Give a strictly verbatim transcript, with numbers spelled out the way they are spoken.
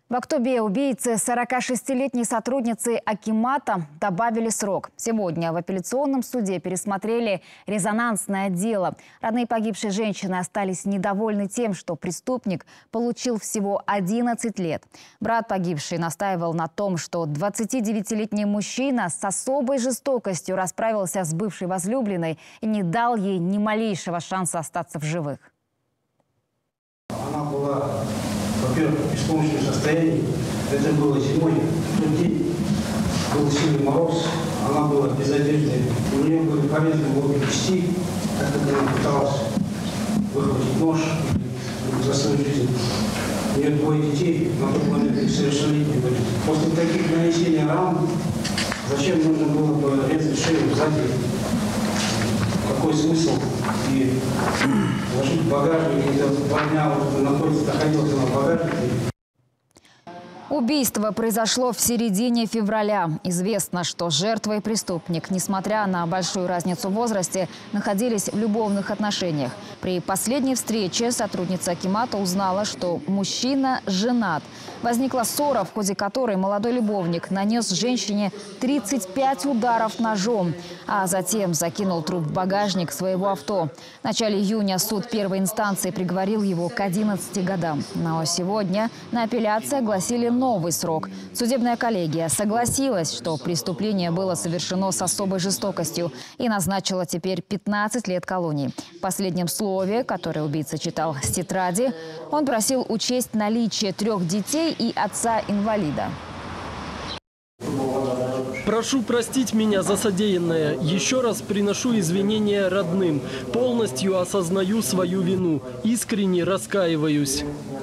В Актобе убийцы сорокашестилетней сотрудницы Акимата добавили срок. Сегодня в апелляционном суде пересмотрели резонансное дело. Родные погибшей женщины остались недовольны тем, что преступник получил всего одиннадцать лет. Брат погибшей настаивал на том, что двадцатидевятилетний мужчина с особой жестокостью расправился с бывшей возлюбленной и не дал ей ни малейшего шанса остаться в живых. Она была, во-первых, в беспомощном состоянии. Это было зимой. В тот день был сильный мороз. Она была без одежды. У нее были порезаны в обе части. Так как она пыталась выхватить нож за свою жизнь. У нее двое детей, на тот момент несовершеннолетние были. После таких нанесений ран, зачем нужно было бы резать шею сзади? Какой смысл? И ложить в багажник, где два дня находится, находился на багажнике. Убийство произошло в середине февраля. Известно, что жертва и преступник, несмотря на большую разницу в возрасте, находились в любовных отношениях. При последней встрече сотрудница Акимата узнала, что мужчина женат. Возникла ссора, в ходе которой молодой любовник нанес женщине тридцать пять ударов ножом, а затем закинул труп в багажник своего авто. В начале июня суд первой инстанции приговорил его к одиннадцати годам. Но сегодня на апелляции огласили новый срок. Судебная коллегия согласилась, что преступление было совершено с особой жестокостью и назначила теперь пятнадцать лет колонии. В последнем слове, которое убийца читал с тетради, он просил учесть наличие трех детей и отца-инвалида. Прошу простить меня за содеянное. Еще раз приношу извинения родным. Полностью осознаю свою вину. Искренне раскаиваюсь.